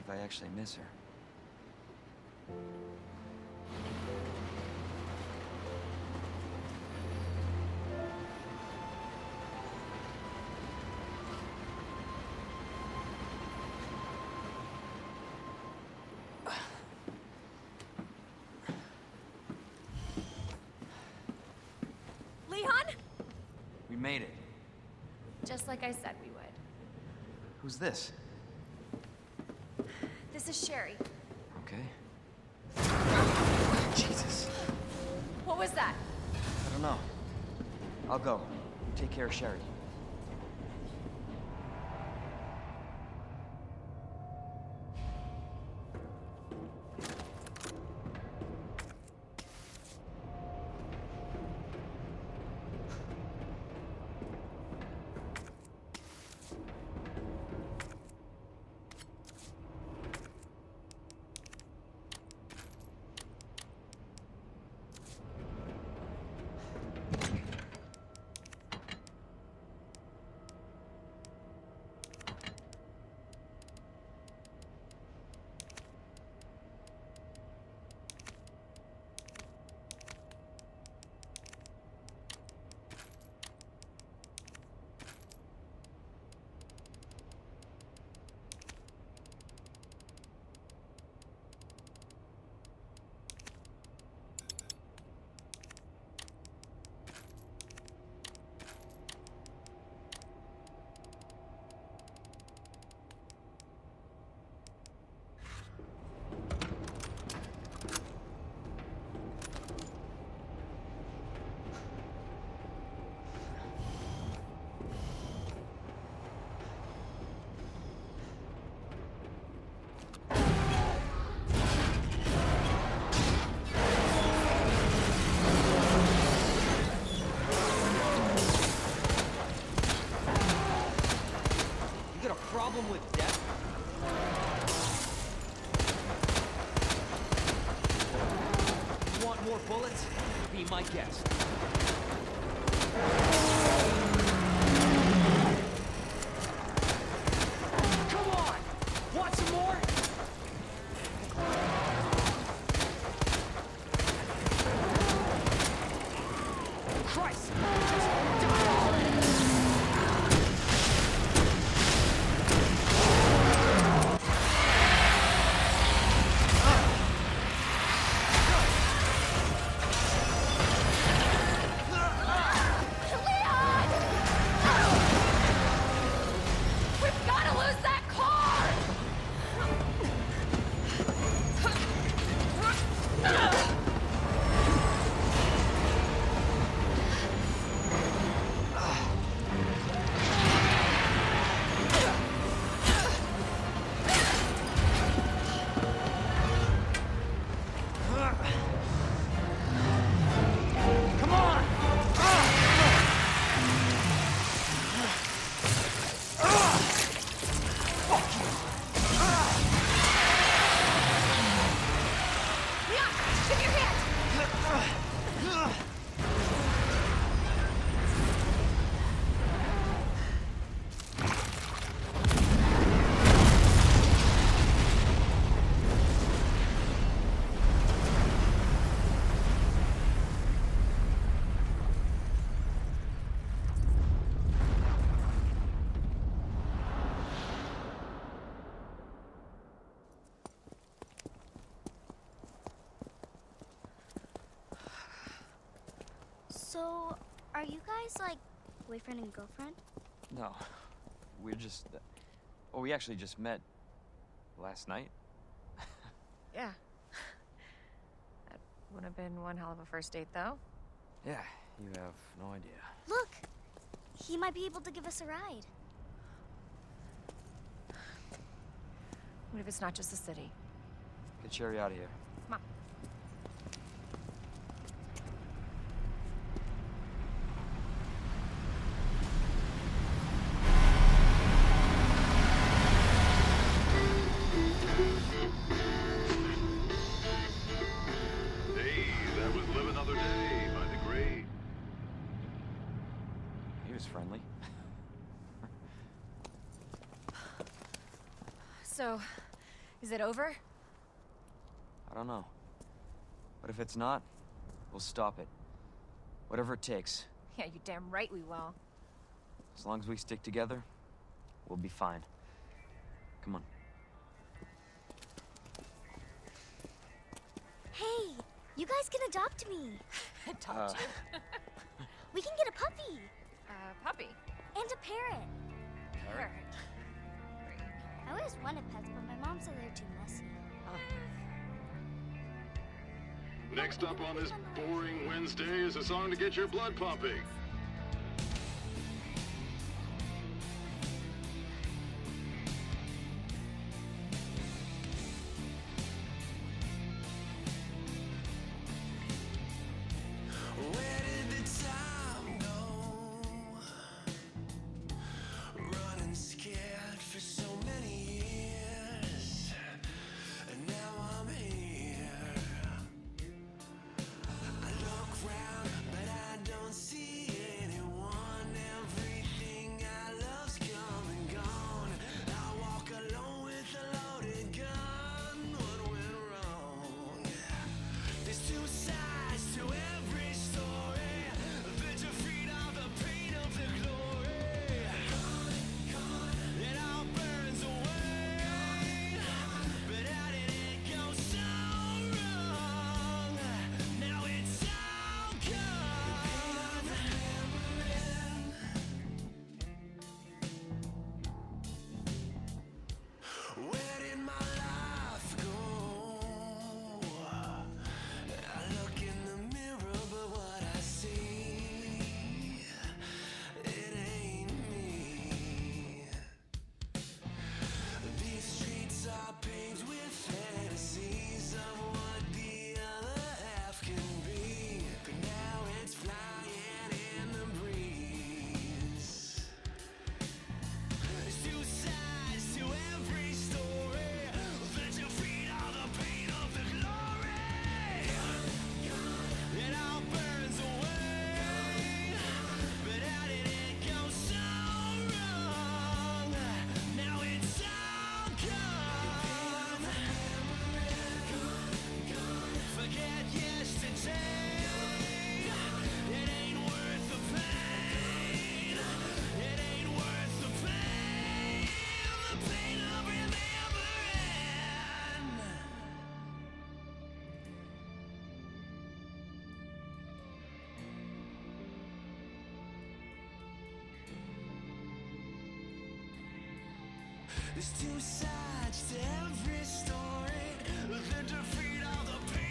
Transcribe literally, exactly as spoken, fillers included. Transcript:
I actually miss her. Leon? We made it. Just like I said we would. Who's this? This is Sherry. Okay. Jesus. What was that? I don't know. I'll go. You take care of Sherry. Problem with death? You want more bullets? Be my guest. Come on! Want some more? Christ! Just die already! So, are you guys, like, boyfriend and girlfriend? No. We're just... Uh, oh, we actually just met last night. Yeah. That would have been one hell of a first date, though. Yeah, you have no idea. Look! He might be able to give us a ride. What if it's not just the city? Get Sherry out of here. Come on. Friendly. So, Is it over? I don't know. But if it's not, we'll stop it. Whatever it takes. Yeah, you damn right we will. As long as we stick together, we'll be fine. Come on. Hey, you guys can adopt me. Adopt Uh. you. We can get a puppy Uh, puppy. and a parrot. Parrot. I always wanted pets, but my mom said they're too messy. Next up on this boring Wednesday is a song to get your blood pumping. Where did the time go? Running scared for so many years, and now I'm here. I look round, but I don't see anyone. Everything I love's come and gone. I walk alone with a loaded gun. What went wrong? There's two sides to every story. That you're freed of the pain of the glory. It all burns away. But how did it go so wrong? Now it's all gone. Where did my life go? I look in the mirror, but what I see, it ain't me. These streets are paved with fantasies of what the other half can be. But now it's flying in the breeze. There's two sides to every story. That you're freed of the pain of the glory. It all burns away. But how did it go so wrong? Now it's all gone. Forget yesterday. It ain't worth the pain. It ain't worth the pain. The pain of remembering. There's two sides to every story. The defeat of the pain.